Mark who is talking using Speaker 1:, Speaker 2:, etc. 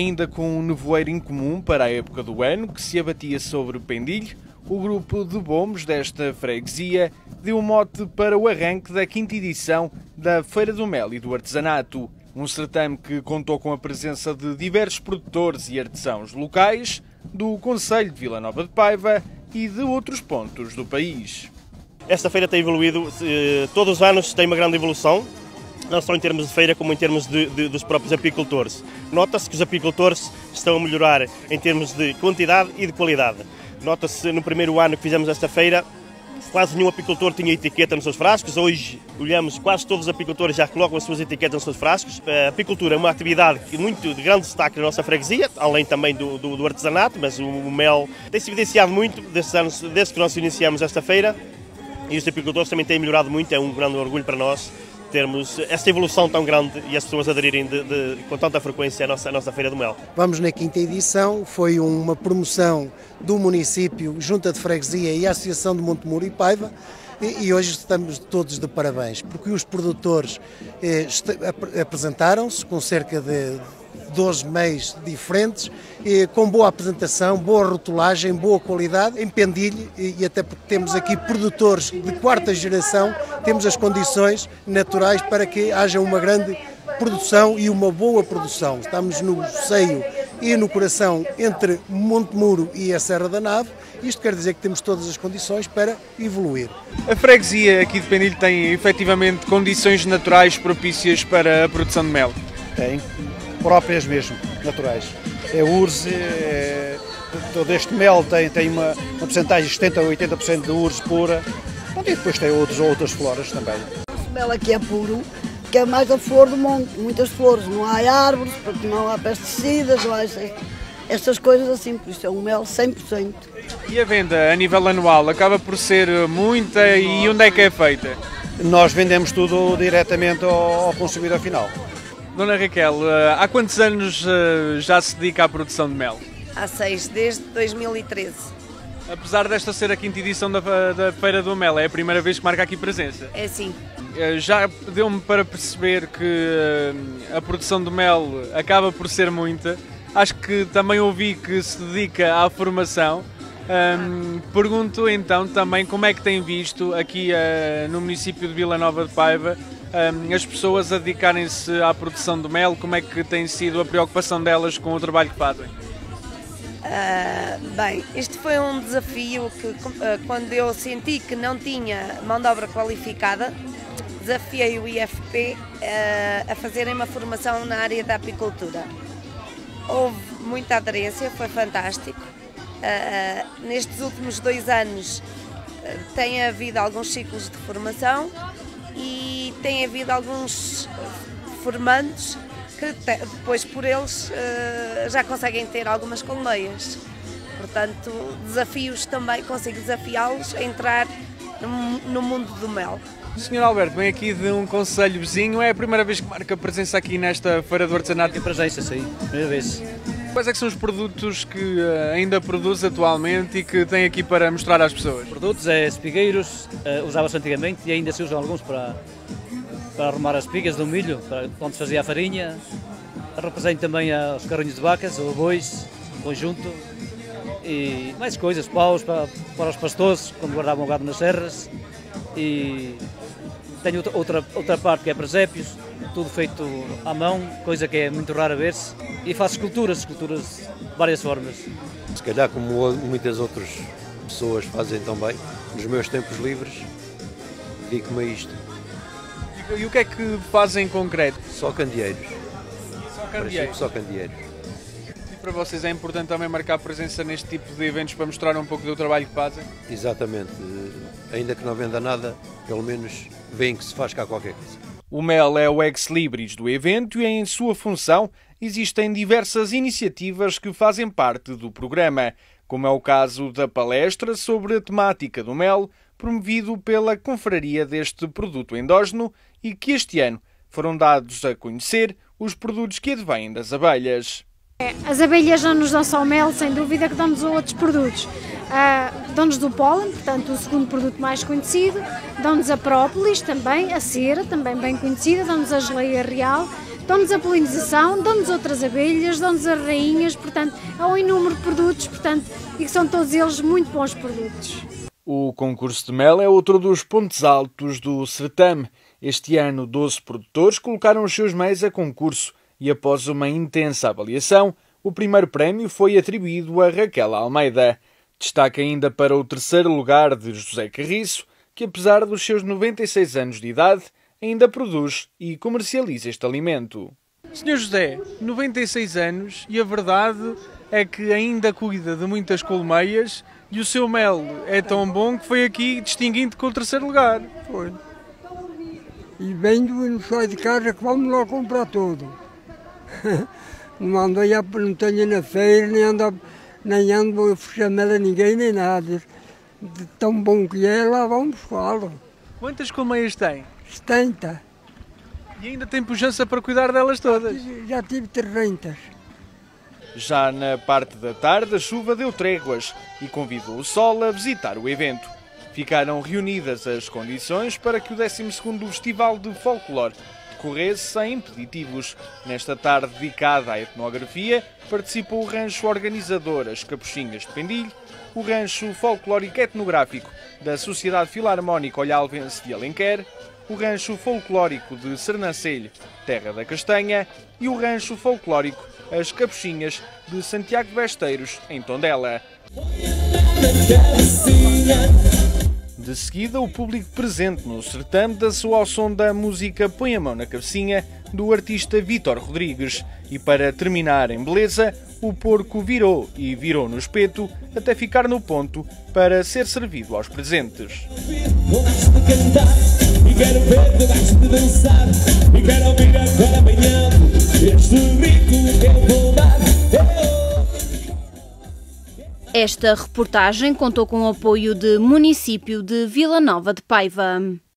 Speaker 1: Ainda com um nevoeiro incomum para a época do ano que se abatia sobre o Pendilho, o grupo de bombos desta freguesia deu mote para o arranque da 5ª edição da Feira do Mel e do Artesanato. Um certame que contou com a presença de diversos produtores e artesãos locais do concelho de Vila Nova de Paiva e de outros pontos do país.
Speaker 2: Esta feira tem evoluído, todos os anos tem uma grande evolução, não só em termos de feira como em termos dos próprios apicultores. Nota-se que os apicultores estão a melhorar em termos de quantidade e de qualidade. Nota-se no primeiro ano que fizemos esta feira, quase nenhum apicultor tinha etiqueta nos seus frascos. Hoje, olhamos, quase todos os apicultores já colocam as suas etiquetas nos seus frascos. A apicultura é uma atividade muito de grande destaque na nossa freguesia, além também do artesanato, mas o mel tem-se evidenciado muito destes anos, desde que nós iniciamos esta feira, e os apicultores também têm melhorado muito. É um grande orgulho para nós termos esta evolução tão grande e as pessoas aderirem com tanta frequência à nossa Feira do Mel.
Speaker 3: Vamos na 5ª edição, foi uma promoção do município, Junta de Freguesia e a Associação de Montemuro e Paiva, e hoje estamos todos de parabéns, porque os produtores apresentaram-se com cerca de 12 meios diferentes, com boa apresentação, boa rotulagem, boa qualidade, em Pendilho, e até porque temos aqui produtores de 4ª geração, temos as condições naturais para que haja uma grande produção e uma boa produção. Estamos no seio e no coração entre Montemuro e a Serra da Nave. Isto quer dizer que temos todas as condições para evoluir.
Speaker 1: A freguesia aqui de Pendilho tem efetivamente condições naturais propícias para a produção de mel?
Speaker 4: Tem, próprias mesmo, naturais. É urze, todo este mel tem uma porcentagem de 70% a 80% de urze pura, e depois tem outras floras também.
Speaker 5: O mel aqui é puro, que é mais a flor do monte, muitas flores, não há árvores, porque não há pesticidas, não há estas coisas assim, por isso é um mel 100%.
Speaker 1: E a venda a nível anual acaba por ser muita, e onde é que é feita?
Speaker 4: Nós vendemos tudo diretamente ao consumidor final.
Speaker 1: Dona Raquel, há quantos anos já se dedica à produção de mel?
Speaker 6: Há 6, desde 2013.
Speaker 1: Apesar desta ser a 5ª edição da Feira do Mel, é a primeira vez que marca aqui presença?
Speaker 6: É sim.
Speaker 1: Já deu-me para perceber que a produção de mel acaba por ser muita. Acho que também ouvi que se dedica à formação. Pergunto então também como é que tem visto aqui no município de Vila Nova de Paiva as pessoas a dedicarem-se à produção de mel, como é que tem sido a preocupação delas com o trabalho que fazem?
Speaker 6: Bem, isto foi um desafio que quando eu senti que não tinha mão de obra qualificada, desafiei o IFP a fazerem uma formação na área da apicultura. Houve muita aderência, foi fantástico. Nestes últimos 2 anos tem havido alguns ciclos de formação e tem havido alguns formandos que depois por eles já conseguem ter algumas colmeias. Portanto, desafios também, consigo desafiá-los a entrar no mundo do mel.
Speaker 1: Sr. Alberto, vem aqui de um concelho vizinho, é a primeira vez que marca presença aqui nesta Feira do Artesanato?
Speaker 7: É presença, sim, primeira vez.
Speaker 1: Quais é que são os produtos que ainda produz atualmente e que tem aqui para mostrar às pessoas?
Speaker 7: Produtos é espigueiros, usava-se antigamente e ainda se usam alguns para arrumar as espigas do milho, para onde se fazia a farinha. Represento também os carrinhos de vacas, ou bois, conjunto, e mais coisas, paus para os pastores, quando guardavam o gado nas serras. E tenho outra parte que é presépios, tudo feito à mão, coisa que é muito rara ver-se. E faço esculturas de várias formas.
Speaker 8: Se calhar como muitas outras pessoas fazem também, nos meus tempos livres, dedico-me a isto.
Speaker 1: E o que é que fazem em concreto?
Speaker 8: Só candeeiros.
Speaker 1: Só candeeiros?
Speaker 8: Só candeeiros.
Speaker 1: E para vocês é importante também marcar presença neste tipo de eventos para mostrar um pouco do trabalho que fazem?
Speaker 8: Exatamente. Ainda que não venda nada, pelo menos veem que se faz cá qualquer coisa.
Speaker 1: O mel é o ex-libris do evento e em sua função existem diversas iniciativas que fazem parte do programa, como é o caso da palestra sobre a temática do mel, promovido pela confraria deste produto endógeno e que este ano foram dados a conhecer os produtos que advêm das abelhas.
Speaker 9: As abelhas não nos dão só mel, sem dúvida que dão-nos outros produtos. Dão-nos do pólen, portanto o segundo produto mais conhecido, dão-nos a própolis também, a cera, também bem conhecida, dão-nos a geleia real, dão-nos a polinização, dão-nos outras abelhas, dão-nos as rainhas, portanto, há um inúmero de produtos, portanto, e que são todos eles muito bons produtos.
Speaker 1: O concurso de mel é outro dos pontos altos do certame. Este ano, 12 produtores colocaram os seus meios a concurso e, após uma intensa avaliação, o primeiro prémio foi atribuído a Raquel Almeida. Destaque ainda para o terceiro lugar de José Carriço, que apesar dos seus 96 anos de idade, ainda produz e comercializa este alimento. Sr. José, 96 anos e a verdade é que ainda cuida de muitas colmeias e o seu mel é tão bom que foi aqui distinguindo com o terceiro lugar.
Speaker 10: Foi. E venho e não saio de casa que vamos lá comprar tudo. Não ando aí, não tenho na feira, nem ando a fechar mel a ninguém, nem nada. De tão bom que é, lá vamos buscá-lo.
Speaker 1: Quantas colmeias tem?
Speaker 10: 70.
Speaker 1: E ainda tem pujança para cuidar delas todas?
Speaker 10: Já tive 300.
Speaker 1: Já na parte da tarde, a chuva deu tréguas e convidou o sol a visitar o evento. Ficaram reunidas as condições para que o 12º Festival de Folclore decorresse sem impeditivos. Nesta tarde dedicada à etnografia, participou o rancho organizador As Capuchinhas de Pendilho, o rancho folclórico etnográfico da Sociedade Filarmónica Olhalvense de Alenquer, o rancho folclórico de Sernancelho, Terra da Castanha, e o rancho folclórico As Capuchinhas de Santiago de Besteiros, em Tondela. De seguida, o público presente no certame dançou ao som da música Põe a Mão na Cabecinha, do artista Vítor Rodrigues. E para terminar em beleza, o porco virou e virou no espeto até ficar no ponto para ser servido aos presentes.
Speaker 11: E quero ver, gosto de dançar. E quero ouvir agora amanhã este ritmo que eu vou dar.
Speaker 12: Esta reportagem contou com o apoio do município de Vila Nova de Paiva.